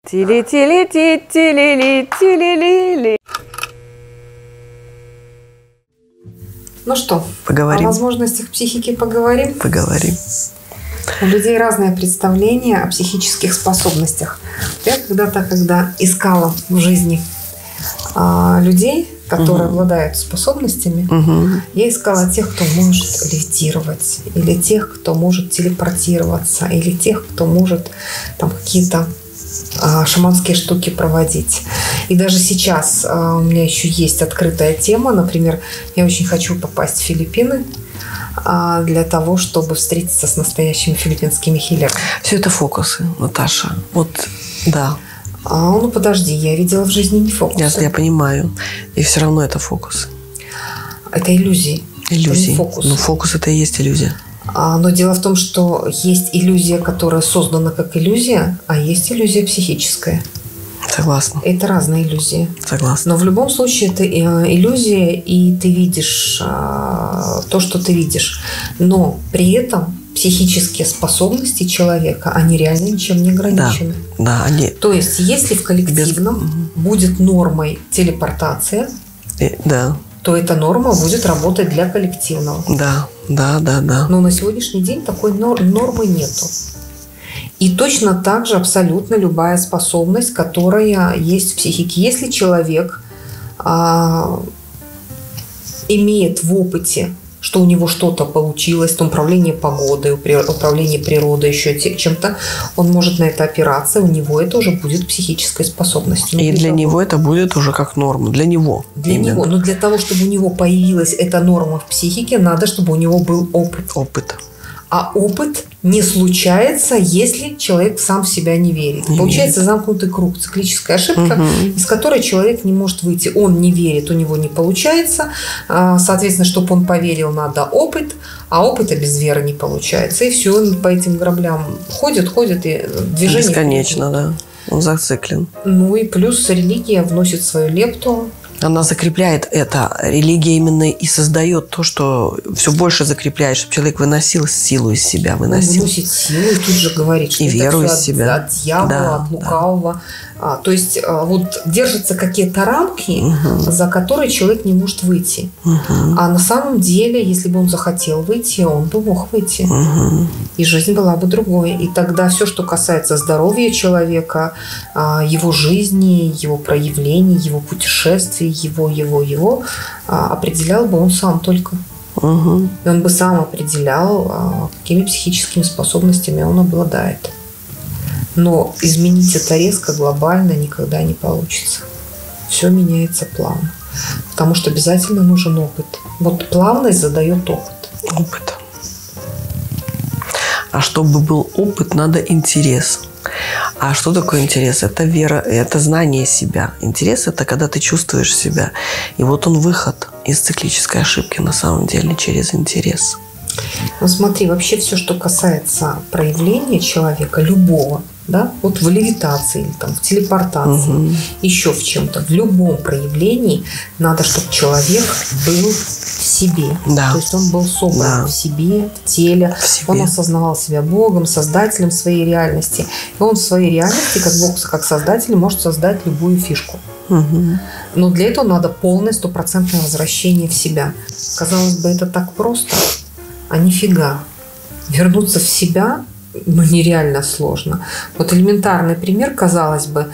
Тили-тили-ти-тили-ли-тили-ли-ли. Ну что, поговорим. О возможностях психики поговорим? Поговорим. У людей разное представление о психических способностях. Я когда-то, когда искала в жизни людей, которые обладают способностями, я искала тех, кто может левитировать, или тех, кто может телепортироваться, или тех, кто может там какие-то шаманские штуки проводить. И даже сейчас у меня еще есть открытая тема. Например, я очень хочу попасть в Филиппины для того, чтобы встретиться с настоящими филиппинскими хиллерами. Все это фокусы, Наташа. Вот, да. Ну, подожди, я видела в жизни не фокусы. Я понимаю. И все равно это фокусы. Это иллюзии. Иллюзии. Это не фокус. Ну, фокус – это и есть иллюзия. Но дело в том, что есть иллюзия, которая создана как иллюзия, а есть иллюзия психическая. Согласна. Это разные иллюзии. Согласна. Но в любом случае это иллюзия, и ты видишь то, что ты видишь. Но при этом психические способности человека, они реально ничем не ограничены. Да, они... То есть, если в коллективном будет нормой телепортация, то эта норма будет работать для коллективного. Да. Но на сегодняшний день такой нормы нету. И точно так же абсолютно любая способность, которая есть в психике. Если человек имеет в опыте, что у него что-то получилось, там, управление погодой, управление природой, еще чем-то, он может на это опираться, у него это уже будет психической способностью. И для него это будет уже как норма. Для него. Для него. Но для того, чтобы у него появилась эта норма в психике, надо, чтобы у него был опыт. А опыт не случается, если человек сам в себя не верит. Получается замкнутый круг, циклическая ошибка, из которой человек не может выйти. Он не верит, у него не получается. Соответственно, чтобы он поверил, надо опыт, а опыта без веры не получается. И все, он по этим граблям ходит, и движение... Бесконечно, да. Он зациклен. Ну и плюс религия вносит свою лепту. Она закрепляет это. Религия именно и создает то, что все больше закрепляет, чтобы человек выносил силу из себя. Выносит силу и тут же говорит, что и это веру все из себя. От дьявола, от лукавого. То есть вот держатся какие-то рамки, за которые человек не может выйти. А на самом деле, если бы он захотел выйти, он бы мог выйти. И жизнь была бы другой. И тогда все, что касается здоровья человека, его жизни, его проявлений, его путешествий, его, определял бы он сам только. И он бы сам определял, какими психическими способностями он обладает. Но изменить это резко, глобально никогда не получится. Все меняется плавно. Потому что обязательно нужен опыт. Вот плавность задает опыт. А чтобы был опыт, надо интерес. А что такое интерес? Это вера, это знание себя. Интерес – это когда ты чувствуешь себя. И вот он выход из циклической ошибки на самом деле через интерес. Ну смотри, вообще все, что касается проявления человека, любого, да, вот в левитации, или там, в телепортации, еще в чем-то, в любом проявлении надо, чтобы человек был в себе. Да. То есть он был собран в себе, в теле. Он осознавал себя Богом, создателем своей реальности. И он в своей реальности, как Бог, как создатель, может создать любую фишку. Но для этого надо полное, стопроцентное возвращение в себя. Казалось бы, это так просто, а нифига. Вернуться в себя нереально сложно. Вот элементарный пример, казалось бы,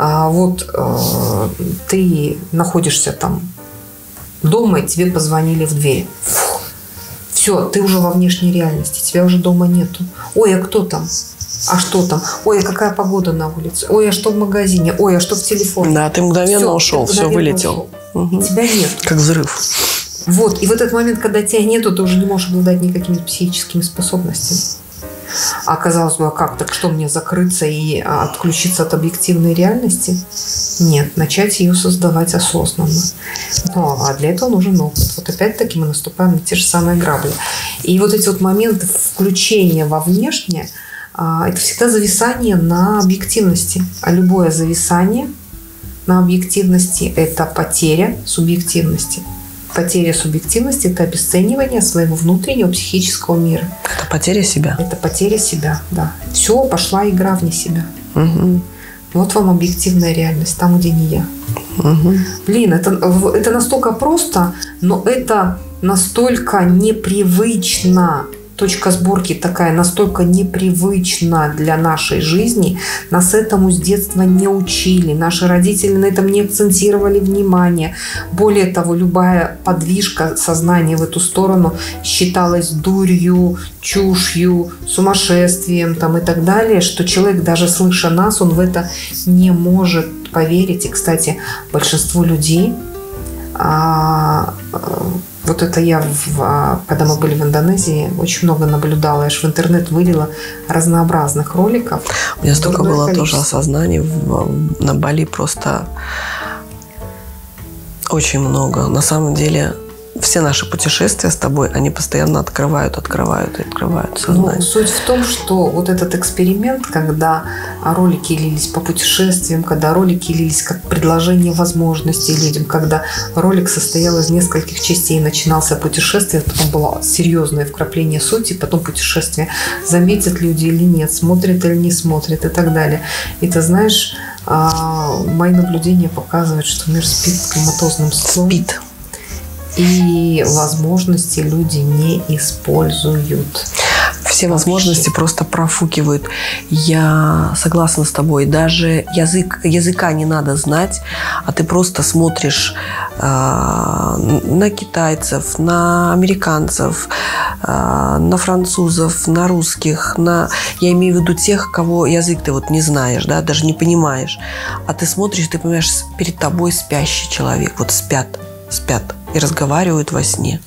ты находишься там дома, и тебе позвонили в дверь. Все, ты уже во внешней реальности, тебя уже дома нету. Ой, а кто там? А что там? Ой, а какая погода на улице? Ой, а что в магазине? Ой, а что в телефоне? Да, ты мгновенно ушел, все, вылетел. И тебя нет. Как взрыв. Вот, и в этот момент, когда тебя нету, ты уже не можешь обладать никакими психическими способностями. А казалось бы, как так, что мне закрыться и отключиться от объективной реальности? Нет, начать ее создавать осознанно. А для этого нужен опыт. Вот опять-таки мы наступаем на те же самые грабли. И вот эти вот моменты включения во внешнее, это всегда зависание на объективности. А любое зависание на объективности – это потеря субъективности. Потеря субъективности – это обесценивание своего внутреннего психического мира. Это потеря себя. Это потеря себя, да. Все, пошла игра вне себя. Вот вам объективная реальность, там, где не я. Блин, это настолько просто, но это настолько непривычно. Точка сборки такая настолько непривычна для нашей жизни. Нас этому с детства не учили. Наши родители на этом не акцентировали внимание. Более того, любая подвижка сознания в эту сторону считалась дурью, чушью, сумасшествием там, и так далее, что человек, даже слыша нас, он в это не может поверить. И, кстати, большинству людей... Вот это я, когда мы были в Индонезии, очень много наблюдала. Я же в интернет вылила разнообразных роликов. У меня столько было тоже осознаний на Бали, просто очень много. На самом деле, все наши путешествия с тобой, они постоянно открывают сознание. Ну, суть в том, что вот этот эксперимент, когда ролики лились по путешествиям, когда ролики лились как предложение возможностей людям, когда ролик состоял из нескольких частей, начинался путешествие, потом было серьезное вкрапление сути, потом путешествие, заметят люди или нет, смотрят или не смотрят и так далее. И ты знаешь, мои наблюдения показывают, что мир спит коматозным сном. Спит. И возможности люди не используют. Все возможности просто профукивают. Я согласна с тобой. Даже языка не надо знать, а ты просто смотришь на китайцев, на американцев, на французов, на русских. Я имею в виду тех, кого язык ты вот не знаешь, да, даже не понимаешь. А ты смотришь, ты понимаешь, перед тобой спящий человек. Вот спят и разговаривают во сне.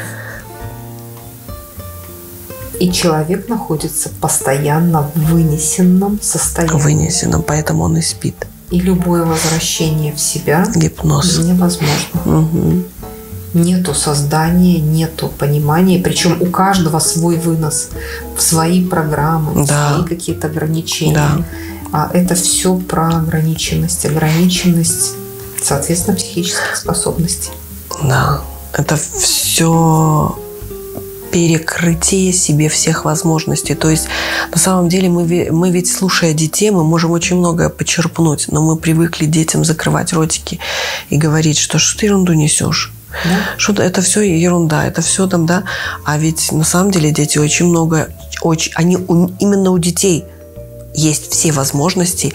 И человек находится постоянно в вынесенном состоянии. Вынесенном, поэтому он и спит. И любое возвращение в себя гипноз невозможно. Угу. Нету создания, нету понимания. Причем у каждого свой вынос в свои программы, в свои какие-то ограничения. Да. А это все про ограниченность. Ограниченность, соответственно, психических способностей. Да. Это все перекрытие себе всех возможностей. То есть, на самом деле, мы ведь, слушая детей, мы можем очень многое почерпнуть, но мы привыкли детям закрывать ротики и говорить, что ты ерунду несешь. Да? Что это все ерунда, это все там, да. А ведь на самом деле дети очень много, именно у детей есть все возможности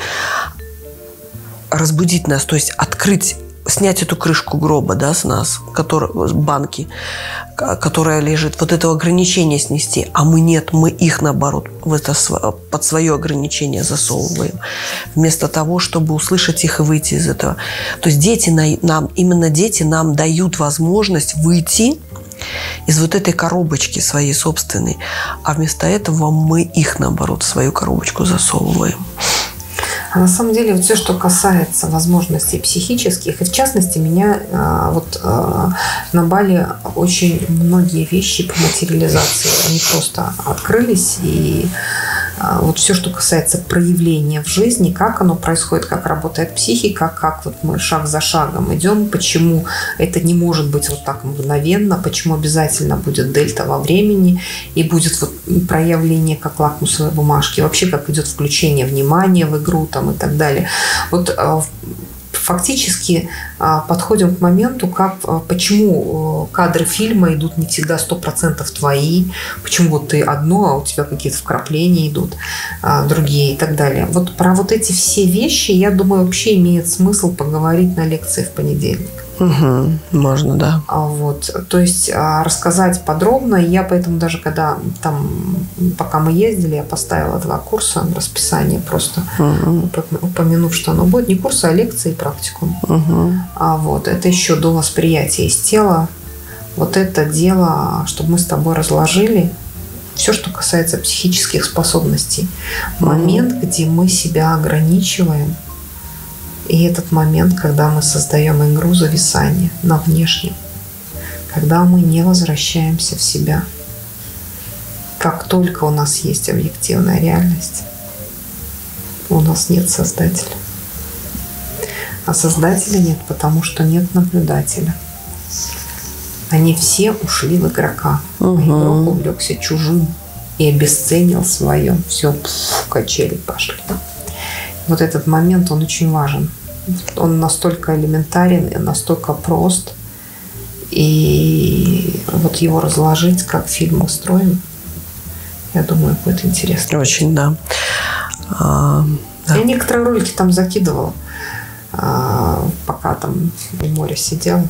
разбудить нас, то есть открыть, снять эту крышку гроба, да, с нас, банки, которая лежит, вот это ограничение снести, а мы нет, мы их, наоборот, под свое ограничение засовываем, вместо того, чтобы услышать их и выйти из этого. То есть именно дети нам дают возможность выйти из вот этой коробочки своей собственной, а вместо этого мы их, наоборот, в свою коробочку засовываем. А на самом деле вот все, что касается возможностей психических, и в частности меня на Бали очень многие вещи по материализации, они просто открылись, и вот все, что касается проявления в жизни, как оно происходит, как работает психика, как вот мы шаг за шагом идем, почему это не может быть вот так мгновенно, почему обязательно будет дельта во времени и будет вот проявление как лакмусовой бумажки, вообще как идет включение внимания в игру там, и так далее. Вот фактически подходим к моменту, почему кадры фильма идут не всегда 100% твои, почему вот ты одно, а у тебя какие-то вкрапления идут, другие и так далее. Вот про вот эти все вещи, я думаю, вообще имеет смысл поговорить на лекции в понедельник. Угу, можно, да. То есть рассказать подробно. Я поэтому даже когда пока мы ездили, я поставила 2 курса на расписание, просто упомянув, что оно будет не курсы, а лекции и практикум. Это еще до восприятия из тела. Вот это дело, чтобы мы с тобой разложили все, что касается психических способностей. Момент, где мы себя ограничиваем. И этот момент, когда мы создаем игру зависания на внешнем, когда мы не возвращаемся в себя. Как только у нас есть объективная реальность, у нас нет создателя. А создателя нет, потому что нет наблюдателя. Они все ушли в игрока. А игрок увлекся чужим и обесценил свое. Все, качели пошли. Вот этот момент, он очень важен. Он настолько элементарен и настолько прост. И вот его разложить, как фильм устроен, я думаю, будет интересно. Очень, да. Я некоторые ролики там закидывала, пока там у моря сидела.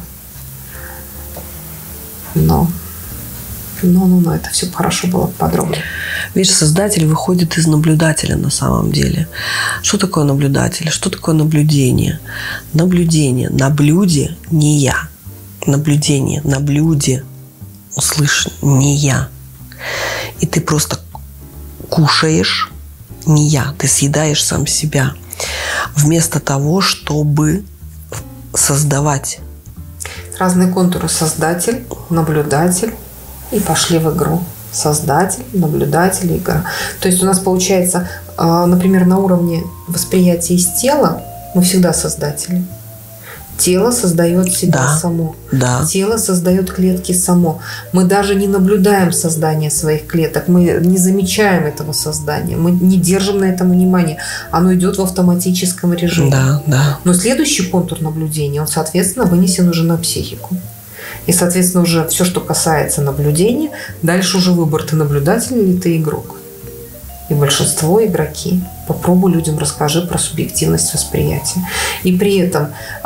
Но это все хорошо было подробно. Видишь, создатель выходит из наблюдателя на самом деле. Что такое наблюдатель? Что такое наблюдение? Наблюдение. На блюде не я. Наблюдение. На блюде. Услышь, не я. И ты просто кушаешь не я. Ты съедаешь сам себя. Вместо того, чтобы создавать. Разные контуры. Создатель, наблюдатель. И пошли в игру. Создатель, наблюдатель, игра. То есть у нас получается, например, на уровне восприятия из тела мы всегда создатели. Тело создает себя само. Да. Тело создает клетки само. Мы даже не наблюдаем создание своих клеток. Мы не замечаем этого создания. Мы не держим на этом внимания. Оно идет в автоматическом режиме. Да. Но следующий контур наблюдения, он, соответственно, вынесен уже на психику. И, соответственно, уже все, что касается наблюдения, дальше уже выбор, ты наблюдатель или ты игрок. И большинство игроки. Попробуй людям расскажи про субъективность восприятия. И при этом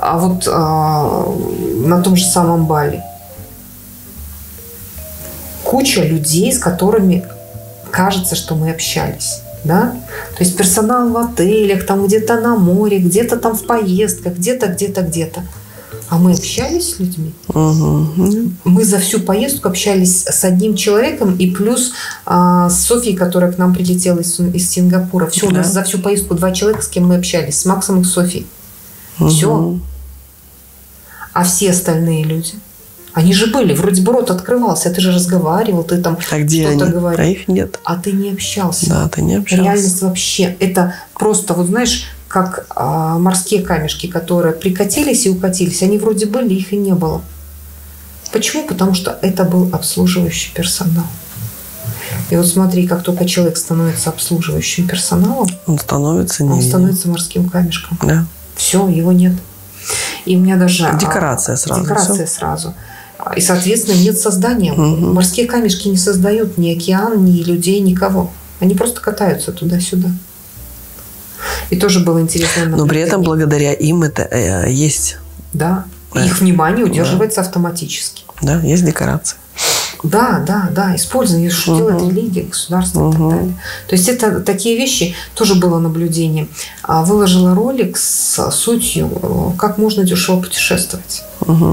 на том же самом Бали куча людей, с которыми кажется, что мы общались. Да? То есть персонал в отелях, там где-то на море, где-то там в поездках, где-то. А мы общались с людьми. Мы за всю поездку общались с одним человеком и плюс с Софьей, которая к нам прилетела из Сингапура. Все, у нас за всю поездку 2 человека, с кем мы общались. С Максом и Софьей. Все. А все остальные люди, они же были. Вроде бы рот открывался, а ты же разговаривал, ты там что-то говорил. А их нет. А ты не общался. Да, ты не общался. Реальность вообще. Это просто, вот знаешь, как морские камешки, которые прикатились и укатились. Они вроде были, их и не было. Почему? Потому что это был обслуживающий персонал. И вот смотри, как только человек становится обслуживающим персоналом, он становится морским камешком. Да. Все, его нет. И у меня даже... Декорация сразу. И, соответственно, нет создания. Морские камешки не создают ни океан, ни людей, никого. Они просто катаются туда-сюда. И тоже было интересно. Но при этом благодаря им это есть. Да. Их внимание удерживается автоматически. Да, есть декорации. Да. Использование, что делает религия, государство и так далее. То есть это такие вещи, тоже было наблюдение. Выложила ролик с сутью, как можно дешево путешествовать.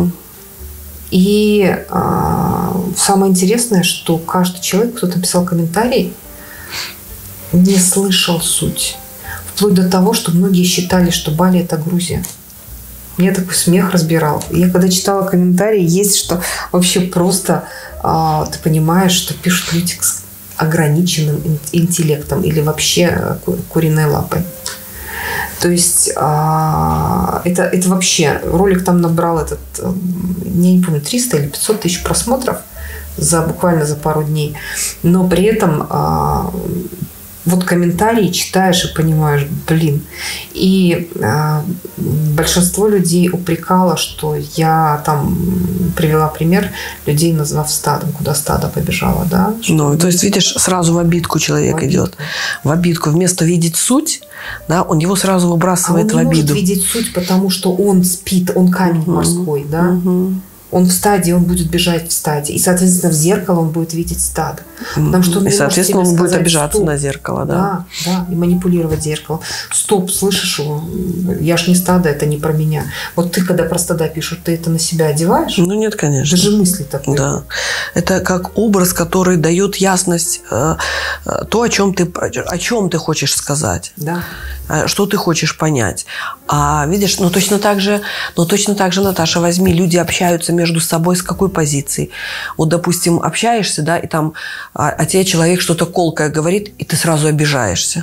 И самое интересное, что каждый человек, кто написал комментарий, не слышал суть. Вплоть до того, что многие считали, что Бали – это Грузия. Меня такой смех разбирал. Я когда читала комментарии, есть что вообще просто ты понимаешь, что пишут люди с ограниченным интеллектом или вообще куриной лапой. То есть это вообще... Ролик там набрал я не помню, 300 или 500 тысяч просмотров буквально за пару дней. Но при этом вот комментарии читаешь и понимаешь, И большинство людей упрекало, что я там привела пример людей, назвав стадом, куда стадо побежало, да? То есть, видишь, сразу в обидку человек идет. В обидку. Вместо видеть суть, да, он его сразу выбрасывает в обиду. Он не может видеть суть, потому что он спит, он камень морской, да? Он в стаде, он будет бежать в стаде. И, соответственно, в зеркало он будет видеть стадо. Потому что он и, соответственно, он будет обижаться стоп. на зеркало, да? Да, и манипулировать зеркалом. Стоп, слышишь, я ж не стадо, это не про меня. Вот ты, когда про стада пишешь, ты это на себя одеваешь? Нет, конечно. Даже мысли такой. Да. Это как образ, который дает ясность то, о чем ты хочешь сказать. Да. Что ты хочешь понять. А видишь, точно так же, Наташа, возьми, люди общаются между собой с какой позицией? Вот, допустим, общаешься, да, и там, тебе человек что-то колкое говорит, и ты сразу обижаешься.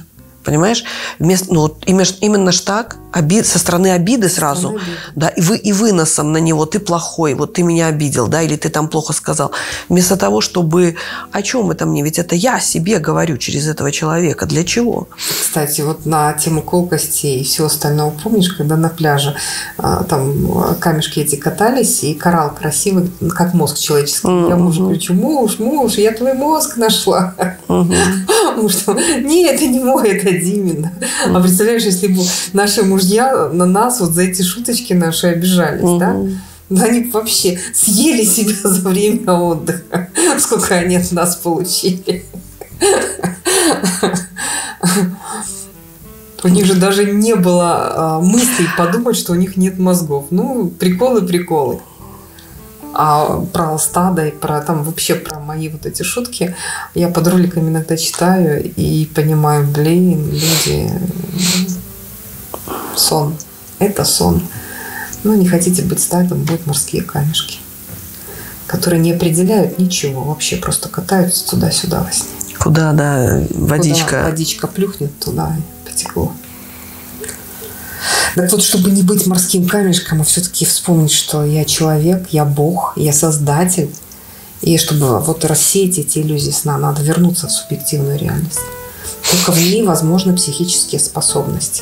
понимаешь? Именно ж так, со стороны обиды сразу, да, и выносом на него, ты плохой, вот ты меня обидел, да, или ты там плохо сказал. Вместо того, чтобы, о чем это мне? Ведь это я себе говорю через этого человека. Для чего? Кстати, вот на тему колкости и всего остального, помнишь, когда на пляже там камешки эти катались, и коралл красивый, как мозг человеческий. Я мужу кричу: муж, я твой мозг нашла. Муж: нет, это не мой, это Димин. А представляешь, если бы наши мужья на нас вот за эти шуточки наши обижались, да? Да они вообще съели себя за время отдыха. Сколько они от нас получили. У них же даже не было мыслей подумать, что у них нет мозгов. Ну, приколы. А про стадо и про там вообще про мои вот эти шутки я под роликами иногда читаю и понимаю, блин, люди, сон. Это сон. Ну, не хотите быть стадом, будут морские камешки, которые не определяют ничего, вообще просто катаются туда-сюда во сне. Куда, да, водичка. Куда водичка плюхнет, туда и потекло. Так вот, чтобы не быть морским камешком, а все-таки вспомнить, что я человек, я Бог, я Создатель. И чтобы вот рассеять эти иллюзии сна, надо вернуться в субъективную реальность. Только в ней возможны психические способности.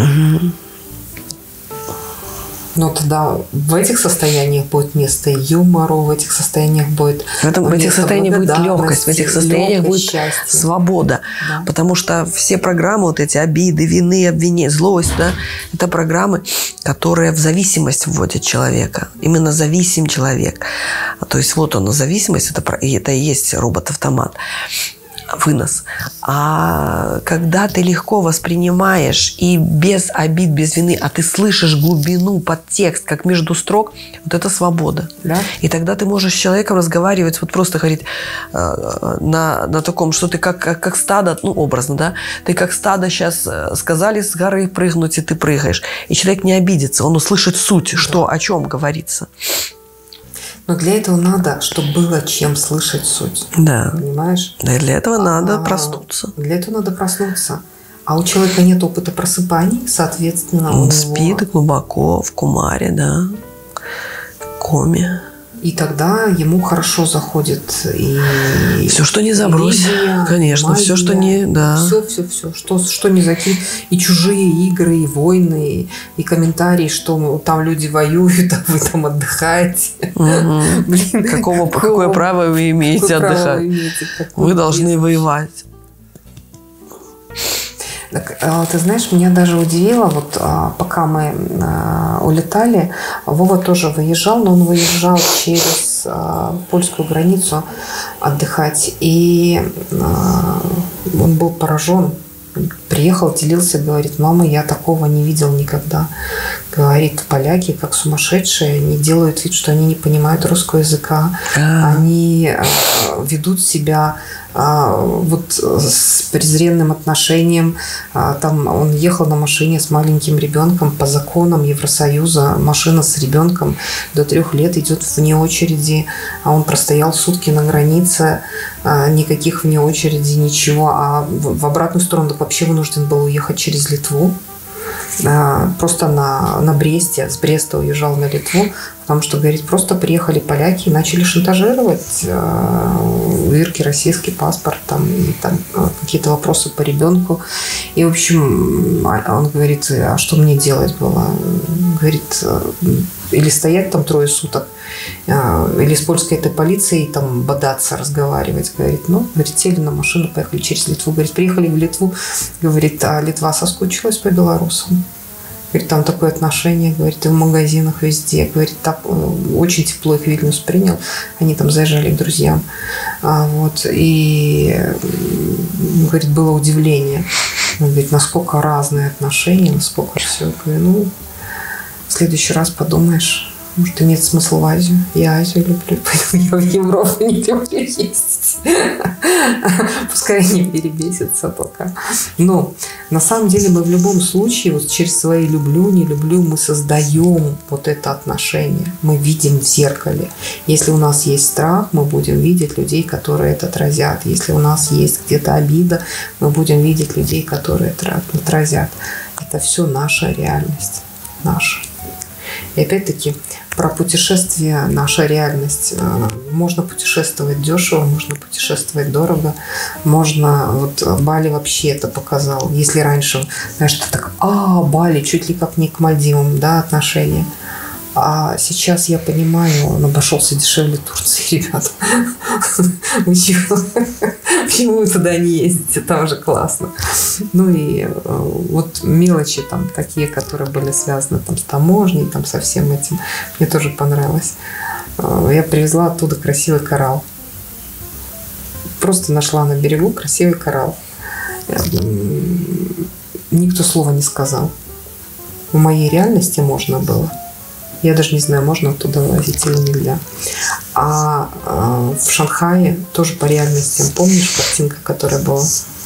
Но тогда в этих состояниях будет место юмору, в этих состояниях будет в этих состояниях будет легкость, в этих состояниях будет счастье. Свобода. Да. Потому что все программы, вот эти обиды, вины, обвинения, злость, да, это программы, которые в зависимость вводят человека. Именно зависим человек. То есть вот он, зависимость, это и есть робот-автомат. Вынос. А когда ты легко воспринимаешь и без обид, без вины, а ты слышишь глубину, подтекст, как между строк, вот это свобода. Да? И тогда ты можешь с человеком разговаривать, вот просто говорить на таком, что ты как стадо, ну, образно, да, ты как стадо сейчас сказали с горы прыгнуть, и ты прыгаешь. И человек не обидится, он услышит суть, что, о чем говорится. Но для этого надо, чтобы было чем слышать суть. Да. Понимаешь? Да, и для этого надо проснуться. Для этого надо проснуться. А у человека нет опыта просыпаний, соответственно, он спит глубоко в кумаре, да, в коме. И тогда ему хорошо заходит и все, что не забрось, религия, конечно, магия, все, что не, да, все, что не закинь, и чужие игры, и войны, и комментарии, что там люди воюют, а вы там отдыхаете. Блин, какое право вы имеете отдыхать? Вы должны воевать. Так, ты знаешь, меня даже удивило, вот пока мы улетали, Вова тоже выезжал, но он выезжал через польскую границу отдыхать, и он был поражен. Приехал, делился, говорит: мама, я такого не видел никогда. Говорит, поляки, как сумасшедшие, они делают вид, что они не понимают русского языка. Они ведут себя вот с презренным отношением. Там он ехал на машине с маленьким ребенком по законам Евросоюза. Машина с ребенком до 3 лет идет вне очереди, а он простоял сутки на границе, никаких вне очереди, ничего. А в обратную сторону вообще вынужден был уехать через Литву. Просто на Бресте, с Бреста уезжал на Литву, потому что, говорит, просто приехали поляки и начали шантажировать у Ирки российский паспорт, там, и там какие-то вопросы по ребенку. И, в общем, он говорит: а что мне делать было? Говорит, или стоять там 3 суток, или с польской этой полицией там бодаться, разговаривать. Говорит, сели на машину, поехали через Литву. Говорит, приехали в Литву, говорит, а Литва соскучилась по белорусам. Говорит, там такое отношение, говорит, и в магазинах везде. Говорит, так очень тепло их Вильнюс принял. Они там заезжали к друзьям. Вот. И, говорит, было удивление. Он говорит, насколько разные отношения, насколько все. Говорю, в следующий раз подумаешь, Может, имеет смысл в Азию. Я Азию люблю, поэтому я в Европу не люблю ездить. Пускай они перебесятся пока. Но на самом деле мы в любом случае вот через свои люблю, не люблю мы создаем вот это отношение. Мы видим в зеркале. Если у нас есть страх, мы будем видеть людей, которые это отразят. Если у нас есть где-то обида, мы будем видеть людей, которые это отразят. Это все наша реальность. Наша. И опять-таки про путешествие, наша реальность. Можно путешествовать дешево, можно путешествовать дорого. Можно, вот Бали вообще это показал. Если раньше, знаешь, ты так, Бали, чуть ли как не к Мальдивам, да, отношения. А сейчас я понимаю, он обошелся дешевле Турции, ребята. Почему вы туда не ездите? Там же классно. Ну и вот мелочи там такие, которые были связаны там с таможней, там со всем этим, мне тоже понравилось. Я привезла оттуда красивый коралл. Просто нашла на берегу красивый коралл. Никто слова не сказал. В моей реальности можно было. Я даже не знаю, можно оттуда возить или нельзя. А в Шанхае тоже по реальности. Помнишь картинка, которая была?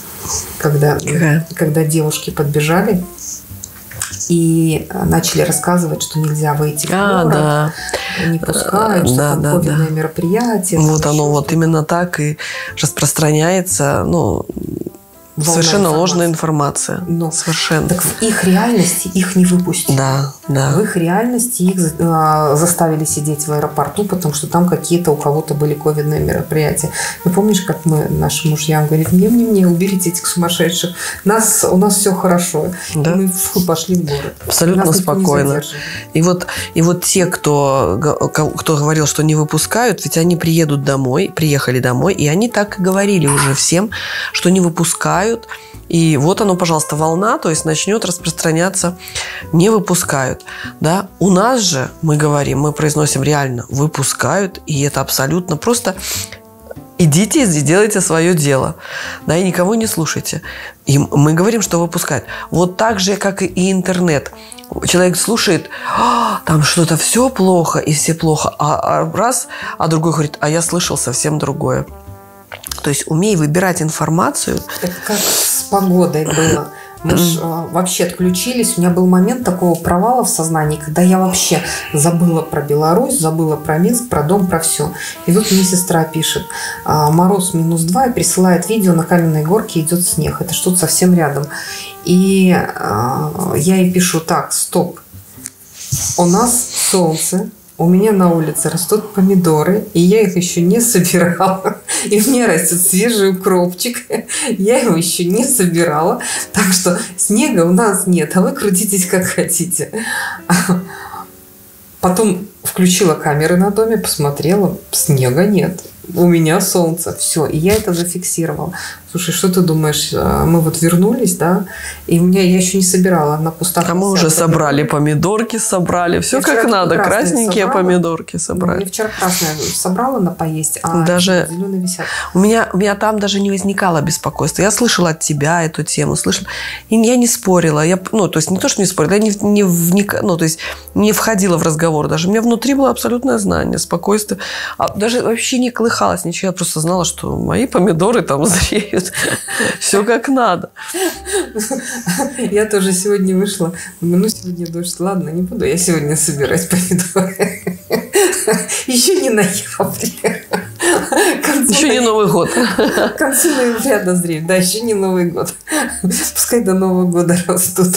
Когда девушки подбежали и начали рассказывать, что нельзя выйти в город, да. Не пускают, что там ковидное мероприятие. Вот оно вот именно так и распространяется, совершенно ложная информация. Совершенно. Так в их реальности их не выпустили. Да. В их реальности их заставили сидеть в аэропорту, потому что там какие-то у кого-то были ковидные мероприятия. Ты помнишь, как мы нашим мужьям говорим, не, уберите этих сумасшедших. У нас все хорошо. Да? И мы пошли в город. Абсолютно спокойно. И вот те, кто говорил, что не выпускают, ведь они приехали домой, и они так и говорили уже всем, что не выпускают. И вот оно, пожалуйста, волна, то есть начнет распространяться, не выпускают. Да? У нас же, мы произносим реально, выпускают, и это абсолютно просто идите и делайте свое дело, да, и никого не слушайте. И мы говорим, что выпускают. Вот так же, как и интернет. Человек слушает, там что-то все плохо, и все плохо, а другой говорит, а я слышал совсем другое. То есть умей выбирать информацию. Это как с погодой было. Мы же вообще отключились. У меня был момент такого провала в сознании, когда я вообще забыла про Беларусь, забыла про Минск, про дом, про все. И тут мне сестра пишет, мороз -2, и присылает видео, на Каменной горке идет снег. Это что-то совсем рядом. И я ей пишу, так, стоп. У нас солнце. У меня на улице растут помидоры, и я их еще не собирала. И у меня растет свежий укропчик. Я его еще не собирала. Так что снега у нас нет, а вы крутитесь как хотите. Потом включила камеры на доме, посмотрела, снега нет. У меня солнце, все. И я это зафиксировала. Слушай, что ты думаешь? Мы вот вернулись, да? И я еще не собирала на кустах. А мы уже собрали помидорки, все как надо. Красненькие помидорки собрали. Я вчера красные собрала на поесть, а даже зеленые висят. У меня там даже не возникало беспокойства. Я слышала от тебя эту тему, и я не спорила. То есть не то, что не спорила, я не входила в разговор даже. У меня внутри было абсолютное знание, спокойствие. Даже вообще не колыхалось ничего. Я просто знала, что мои помидоры там зреют. Все как надо. Я тоже сегодня вышла. Сегодня дождь. Ладно, не буду я сегодня собирать помидоры. Еще не ноябрь. Еще не Новый год. К концу ноября дозреют. Да, еще не Новый год. Пускай до Нового года растут.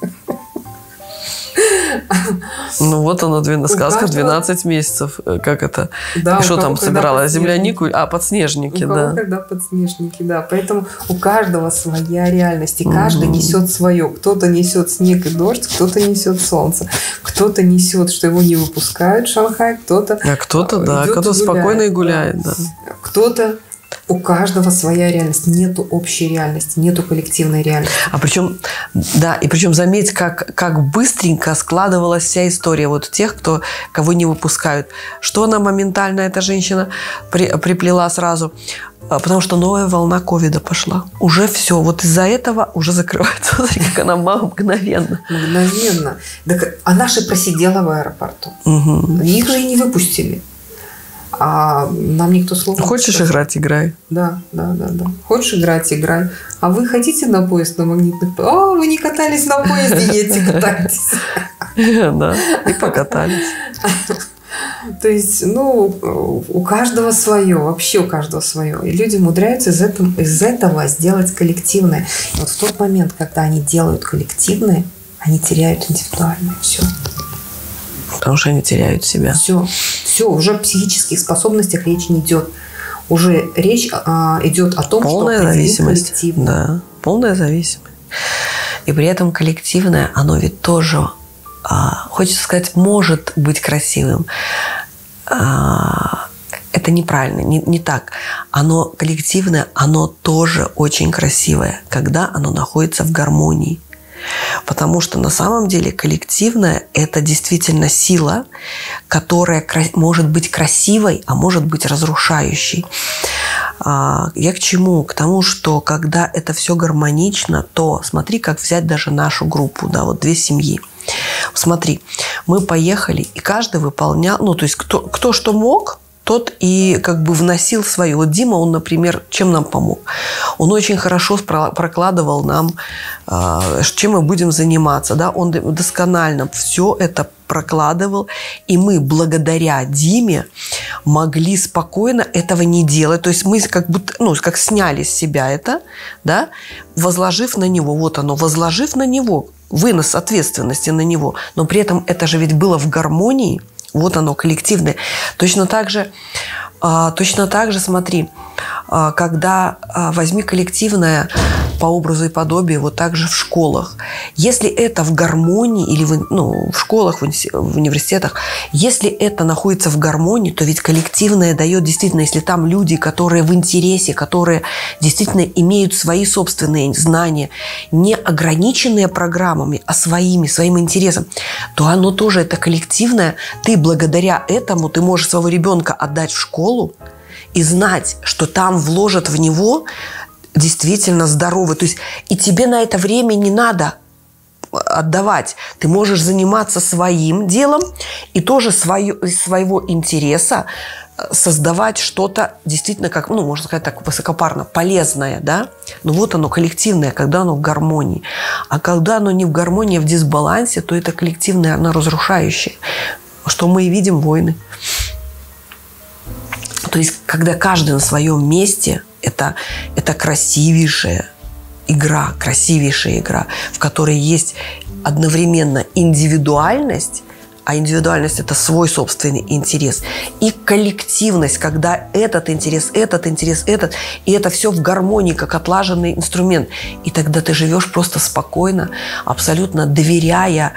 Вот оно, сказка 12 месяцев. Как это? Да, и что там собирала? Землянику? Подснежники, да. Когда подснежники, да. Поэтому у каждого своя реальность. И каждый несет свое. Кто-то несет снег и дождь, кто-то несет солнце. Кто-то несет, что его не выпускают в Шанхай, кто-то... А кто-то спокойно и гуляет, да. Кто-то... У каждого своя реальность. Нету общей реальности, нету коллективной реальности. Причем заметь, как быстренько складывалась вся история вот тех, кого не выпускают. Что она моментально, эта женщина, приплела сразу. Потому что новая волна ковида пошла. Уже все. Вот из-за этого уже закрывается. Смотри, как она мгновенно. Мгновенно. Так она же просидела в аэропорту. Угу. Их же и не выпустили. А нам никто слова не Хочешь сказал. играть, играй. Да. Хочешь играть, играй. А вы хотите на поезд на магнитных? О, вы не катались на поезде, едете, катайтесь. Да, и покатались. То есть, у каждого свое, вообще у каждого свое. И люди умудряются из этого сделать коллективное. И вот в тот момент, когда они делают коллективное, они теряют индивидуальное. Все. Потому что они теряют себя. Все, уже о психических способностях речь не идет. Уже речь идет о том, полная что зависимость. коллективное. Да, полная зависимость. И при этом коллективное, оно ведь тоже, хочется сказать, может быть красивым. Это неправильно, не так. Оно коллективное, оно тоже очень красивое, когда оно находится в гармонии. Потому что на самом деле коллективное – это действительно сила, которая может быть красивой, а может быть разрушающей. Я к чему? К тому, что когда это все гармонично, то смотри, как взять даже нашу группу, да, вот 2 семьи. Смотри, мы поехали, и каждый выполнял, то есть кто что мог, тот и как бы вносил свое. Вот Дима, он, например, чем нам помог? Он очень хорошо прокладывал нам, чем мы будем заниматься. Да? Он досконально все это прокладывал. И мы благодаря Диме могли спокойно этого не делать. То есть мы как будто, как сняли с себя это, да? Возложив на него. Вот оно, возложив на него. Вынос ответственности на него. Но при этом это же ведь было в гармонии. Вот оно, коллективное. Точно так же, смотри, когда возьми коллективное по образу и подобию, вот так же в школах. Если это в гармонии, или в школах, в университетах, если это находится в гармонии, то ведь коллективное дает действительно, если там люди, которые в интересе, которые действительно имеют свои собственные знания, не ограниченные программами, а своим интересом, то оно тоже это коллективное. Ты благодаря этому, ты можешь своего ребенка отдать в школу и знать, что там вложат в него действительно здоровый. То есть и тебе на это время не надо отдавать. Ты можешь заниматься своим делом и тоже из своего интереса создавать что-то действительно, как, можно сказать так высокопарно, полезное, да? Но вот оно коллективное, когда оно в гармонии. А когда оно не в гармонии, а в дисбалансе, то это коллективное, оно разрушающее. Что мы и видим, войны. То есть, когда каждый на своем месте, это красивейшая игра, в которой есть одновременно индивидуальность, а индивидуальность – это свой собственный интерес, и коллективность, когда этот интерес, и это все в гармонии, как отлаженный инструмент. И тогда ты живешь просто спокойно, абсолютно доверяя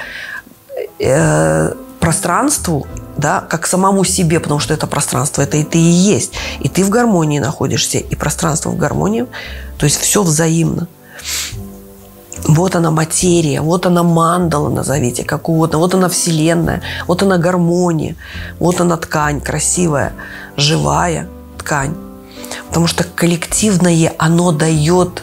пространству, да, как самому себе, потому что это пространство, это и ты и есть. И ты в гармонии находишься, и пространство в гармонии. То есть все взаимно. Вот она материя, вот она мандала, назовите, как угодно. Вот она вселенная, вот она гармония, вот она ткань красивая, живая ткань. Потому что коллективное, оно дает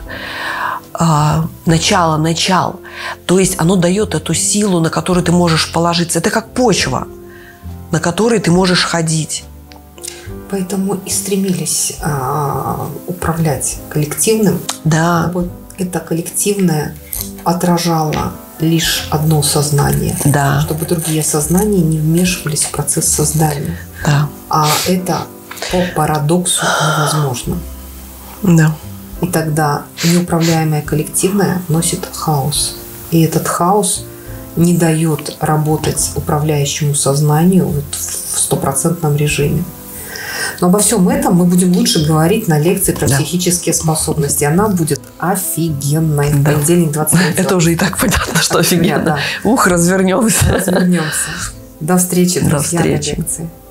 начало. То есть оно дает эту силу, на которую ты можешь положиться. Это как почва, на которой ты можешь ходить. Поэтому и стремились управлять коллективным. Да. Это коллективное отражало лишь одно сознание, да. Чтобы другие сознания не вмешивались в процесс создания. Да. А это по парадоксу невозможно. Да. И тогда неуправляемое коллективное носит хаос. И этот хаос не дает работать управляющему сознанию в стопроцентном режиме. Но обо всем этом мы будем лучше говорить на лекции про психические способности. Она будет офигенной. В понедельник 23. Это уже и так понятно, что офигенно. Да. Развернемся. До встречи, друзья, на лекции.